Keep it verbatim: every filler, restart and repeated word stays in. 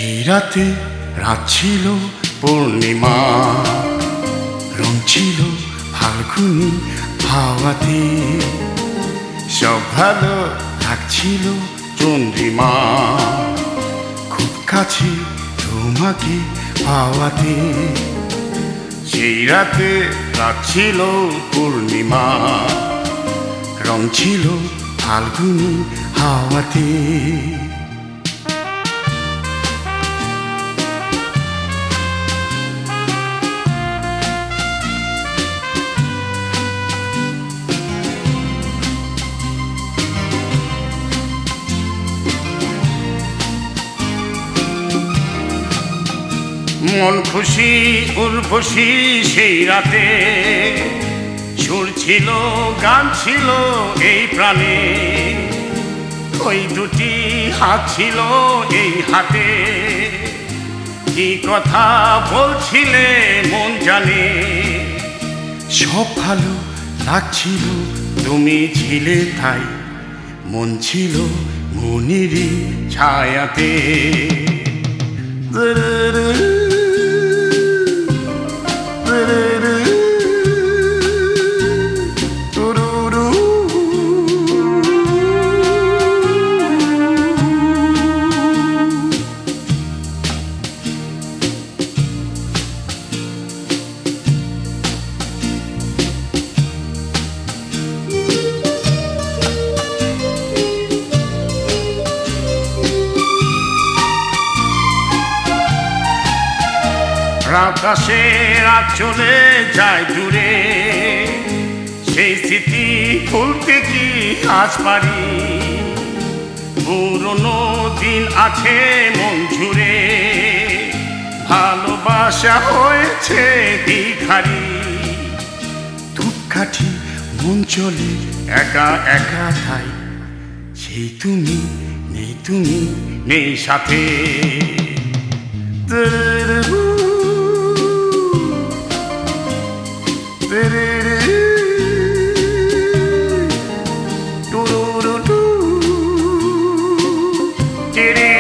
সেই রাতে রাত ছিল পূর্ণিমা, রং ছিল ফাল্গুনি হাওয়াতে, সব ভালো লাগছিল চন্দ্রিমা, খুব কাছে তোমাকে পাওয়াতে। সেই রাতে রাত ছিল পূর্ণিমা, রং ছিল ফাল্গুনি হাওয়াতে। মন খুশি উর্বশী সেই রাতে, সুর ছিল গান ছিল এই প্রাণে, ওই দুটি হাত ছিল এই হাতে, কি কথা বলছিলে মন জানে। সব ভালো লাগছিল তুমি ছিলে তাই, মন ছিল মনেরই ছায়াতে। আকাশে রাত চলে যায় দূরে, সেই স্মৃতি ভুলতে কি আজ পারি, পুরনো দিন আছে মন জুড়ে, ভালোবাসা হয়েছে ভিখারি। ধূপকাঠি মন চলে একা একা ঠাই, সেই তুমি নেই তুমি নেই সাথে। Did it